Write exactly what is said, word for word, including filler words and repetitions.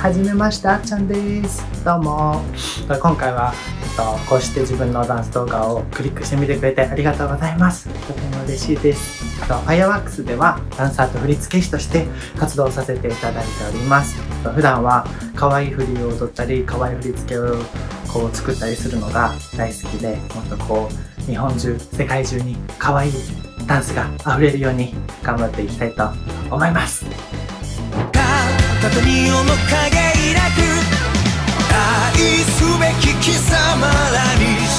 はじめまして、あっちゃんです。どうも。今回は、えっと、こうして自分のダンス動画をクリックしてみてくれてありがとうございます。とても嬉しいです。ファイアワークスではダンサーと振付師として活動させていただいております。普段は可愛い振りを踊ったり、可愛い振り付けをこう作ったりするのが大好きで、もっとこう日本中、世界中に可愛いダンスが溢れるように頑張っていきたいと思います。 片に面影抱く愛すべき貴様らに